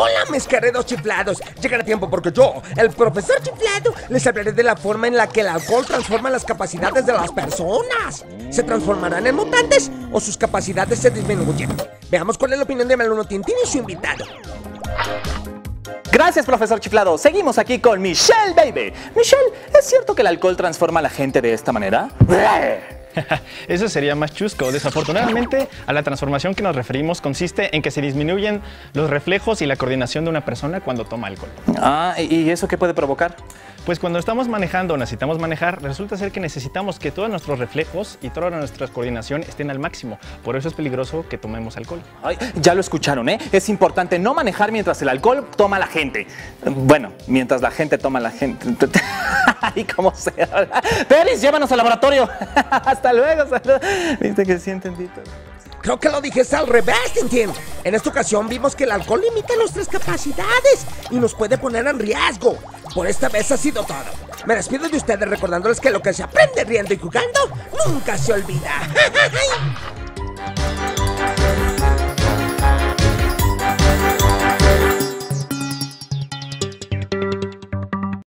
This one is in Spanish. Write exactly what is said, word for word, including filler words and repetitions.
Hola, mis queridos chiflados. Llegará tiempo porque yo, el profesor chiflado, les hablaré de la forma en la que el alcohol transforma las capacidades de las personas. ¿Se transformarán en mutantes o sus capacidades se disminuyen? Veamos cuál es la opinión de Melano Tintín y su invitado. Gracias, profesor chiflado. Seguimos aquí con Michelle Baby. Michelle, ¿es cierto que el alcohol transforma a la gente de esta manera? Eso sería más chusco. Desafortunadamente, a la transformación que nos referimos consiste en que se disminuyen los reflejos y la coordinación de una persona cuando toma alcohol. Ah, ¿y eso qué puede provocar? Pues cuando estamos manejando o necesitamos manejar, resulta ser que necesitamos que todos nuestros reflejos y toda nuestra coordinación estén al máximo. Por eso es peligroso que tomemos alcohol. Ay, ya lo escucharon, ¿eh? Es importante no manejar mientras el alcohol toma a la gente. Bueno, mientras la gente toma a la gente. Ay, cómo sea. Peris, llévanos al laboratorio. Hasta luego. Viste que sí entendí todo. Creo que lo dijiste al revés, Tintín. En esta ocasión vimos que el alcohol limita nuestras capacidades y nos puede poner en riesgo. Por esta vez ha sido todo. Me despido de ustedes recordándoles que lo que se aprende riendo y jugando nunca se olvida.